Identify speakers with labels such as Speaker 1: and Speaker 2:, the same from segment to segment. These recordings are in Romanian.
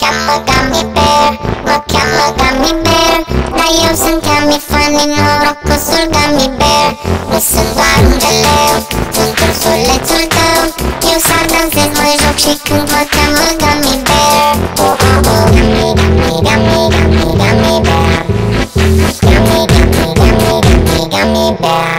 Speaker 1: cheamă Gummy Bear, mă cheamă Gummy Bear, dar eu sunt Yummy Funny, norocosul Gummy Bear. Nu sunt doar un geleu, sunt ursulețul tău. Eu sar, dansez, mă joc și când mă cheamă Gummy Bear. Oh, oh, oh, Gummy, Gummy, Gummy, Gummy, Gummy Bear. Gummy, Gummy, Gummy, Gummy, Gummy Bear.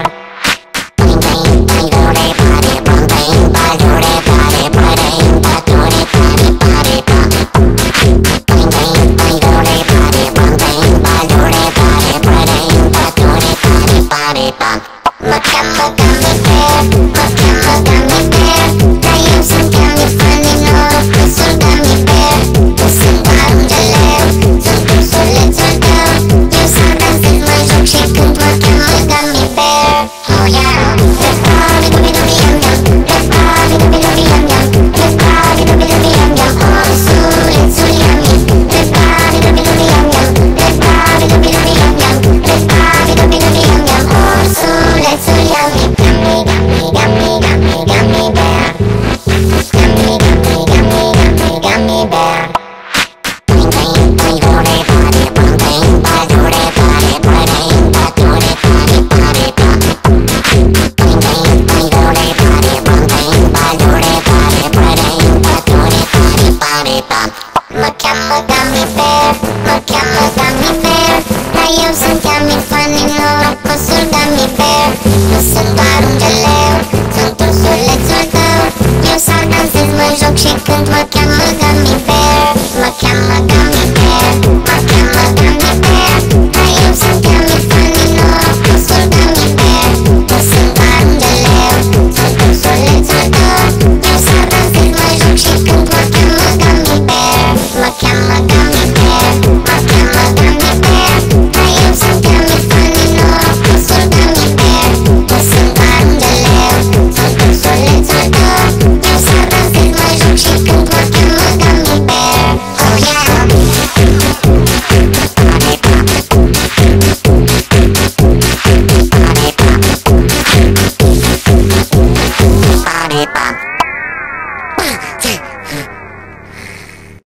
Speaker 1: Mă cheamă Gummy Bear, mă cheamă Gummy Bear, dar eu sunt Yummy Funny, norocosul Gummy Bear. Nu sunt doar un geleu, sunt ursulețul tău. Eu sar, dansez, mă joc și când mă cheamă Gummy Bear. Oh yeah! Let's party, dubi dubi yum yum. Let's party, dubi dubi yum yum. Let's party, dubi dubi yum yum. Ursulețul Yummy. Let's party, dubi dubi yum yum. Let's party, dubi dubi yum yum. Let's party, dubi dubi yum yum. Ursulețul Yummy. Gummy, Gummy, Gummy, Gummy, Gummy Bear. Gummy, Gummy, Gummy, Gummy, Gummy Bear. Mă cheamă Gummy Bear, mă cheamă Gummy Bear, dar eu sunt Yummy Funny, norocosul Gummy Bear. Nu sunt doar un geleu, sunt ursulețul tău. Eu sar, dansez, mă joc și când mă cheamă Gummy Bear.